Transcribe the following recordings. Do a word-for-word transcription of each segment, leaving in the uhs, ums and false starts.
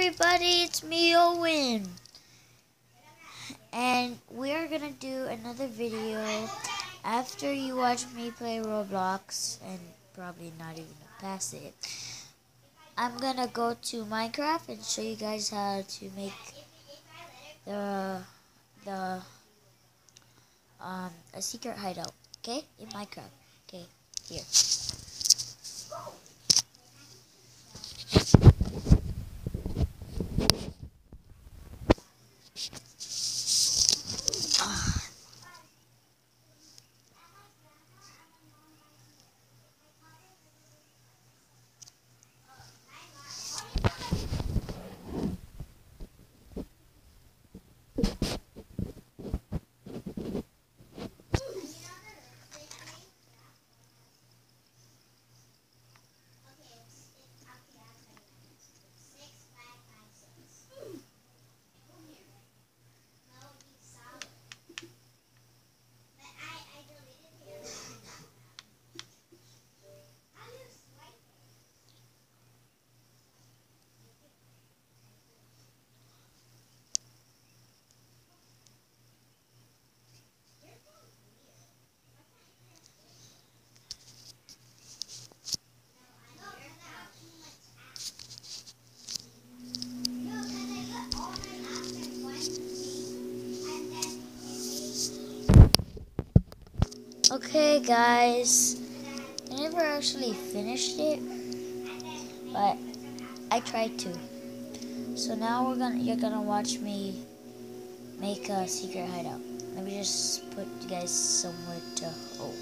everybody, it's me, Owen. And we're gonna do another video after you watch me play Roblox, and probably not even pass it. I'm gonna go to Minecraft and show you guys how to make the the um a secret hideout. Okay, in Minecraft. Okay, here. Okay guys, I never actually finished it, but I tried to. So now we're gonna you're gonna watch me make a secret hideout. Let me just put you guys somewhere to hold.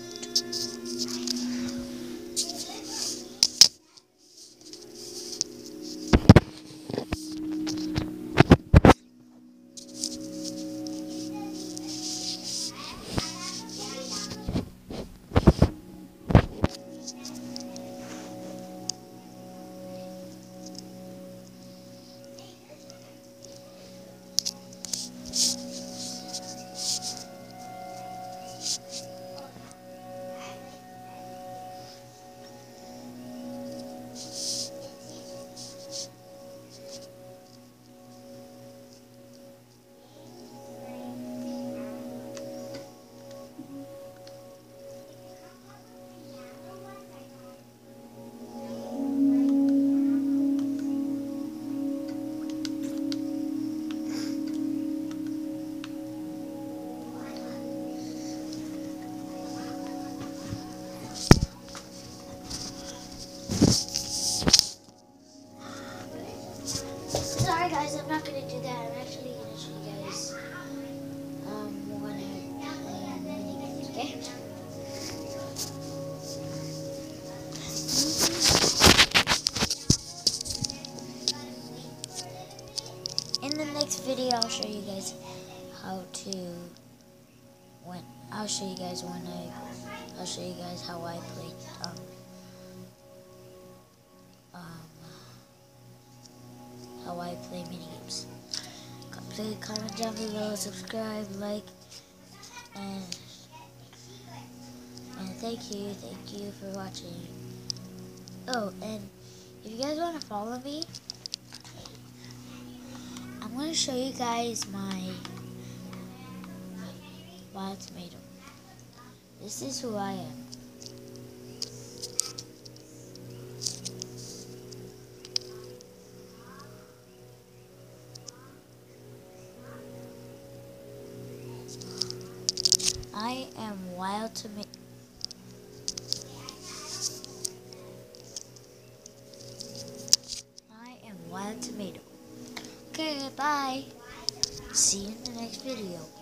Sorry guys, I'm not gonna do that. I'm actually gonna show you guys um one of mini games, okay? In the next video, I'll show you guys how to when I'll show you guys when I I'll show you guys how I play um um how I play mini games. Please comment down below, subscribe, like, and and thank you, thank you for watching. Oh, and if you guys want to follow me, I'm going to show you guys my wild tomato. This is who I am. I am wild tomato. I am wild tomato. Okay, bye. See you in the next video.